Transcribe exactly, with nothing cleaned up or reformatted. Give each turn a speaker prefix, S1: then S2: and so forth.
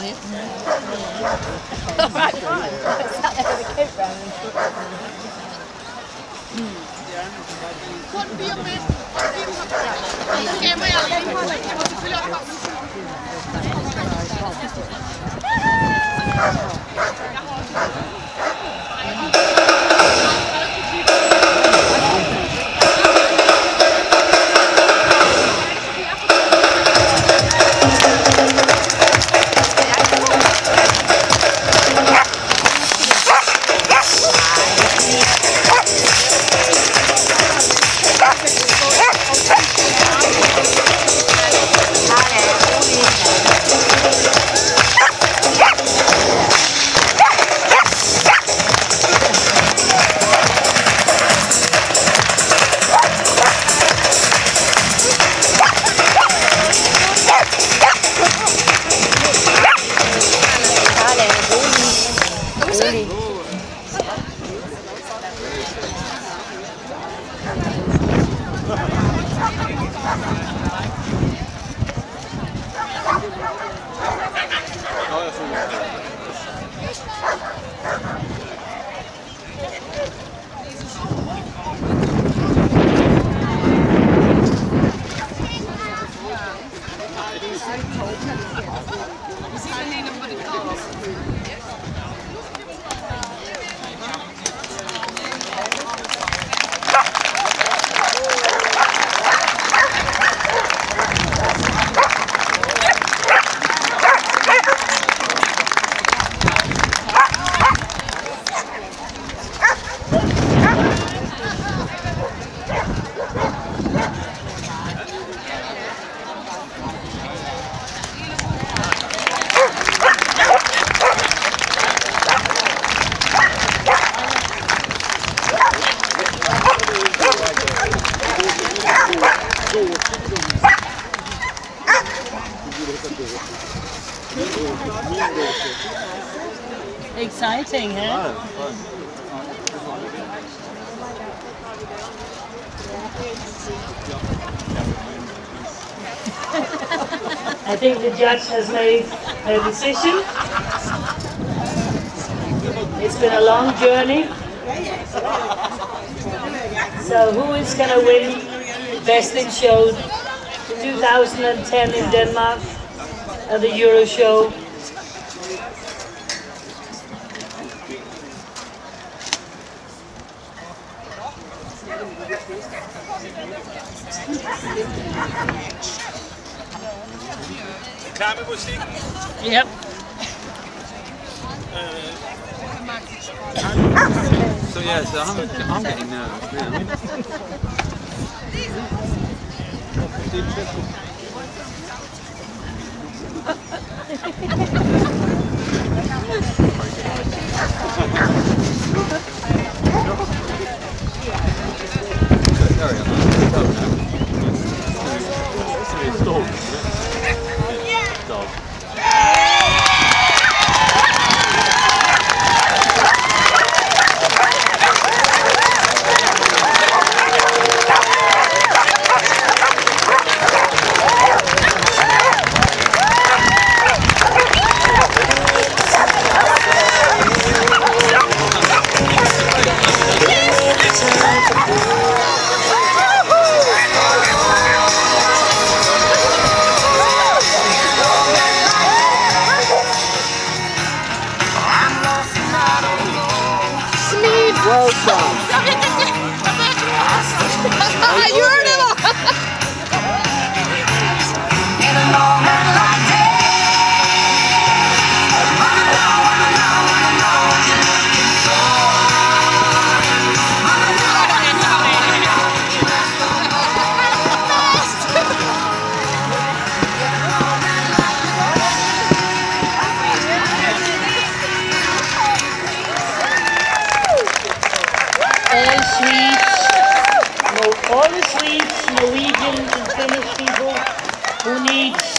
S1: it. Right, fine. Sat there with a coat round and short. What be your best? Ska man aldrig måste fylla upp.
S2: Exciting, huh? I think the judge has made a decision. It's been a long journey. So who is going to win Best in Show two thousand ten in Denmark at the Euro Show?
S3: Klar med musikken?
S2: Yep.
S3: So yeah, so I'm, I'm getting nervous, really.
S1: Well done. You heard it all.
S2: All Swedes, no, all the Swedes, Norwegians and Finnish people who need